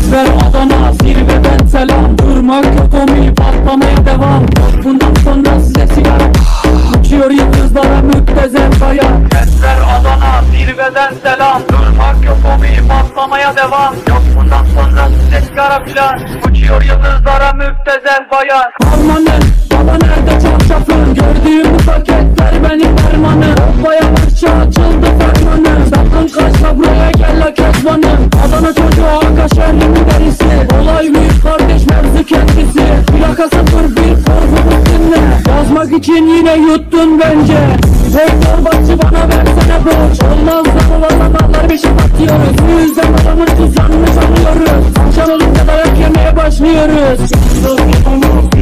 Kesver Adana zirveden selam. Durmak yok omi, patlamaya devam. Bundan sonra size sigara. Uçuyor yıldızlara müptezel kaya. Kesver Adana zirveden selam. Durmak yok omi, patlamaya devam. Yok bundan sonra size sigara filan. Uçuyor yıldızlara müptezel bayan. Harmanın baba nerede çarşafın? Gördüğüm bu paketler benim dermanım. Hoppaya başça açıldı fermanım. Sakın kaçma buraya gel la kezbanım. Adana çocuğu Aka şehrinin derisi. Olay büyük kardeş mevzu kendisi. Plaka 01 korkumuz dinle. Yazmak için yine yuttun bence. Doktor başçı bana versene borç. Olmaz da valla bir şey atıyoruz. Bu yüzden adamın tuzağını çalıyoruz. Akşam olunca dayak yemeye başlıyoruz.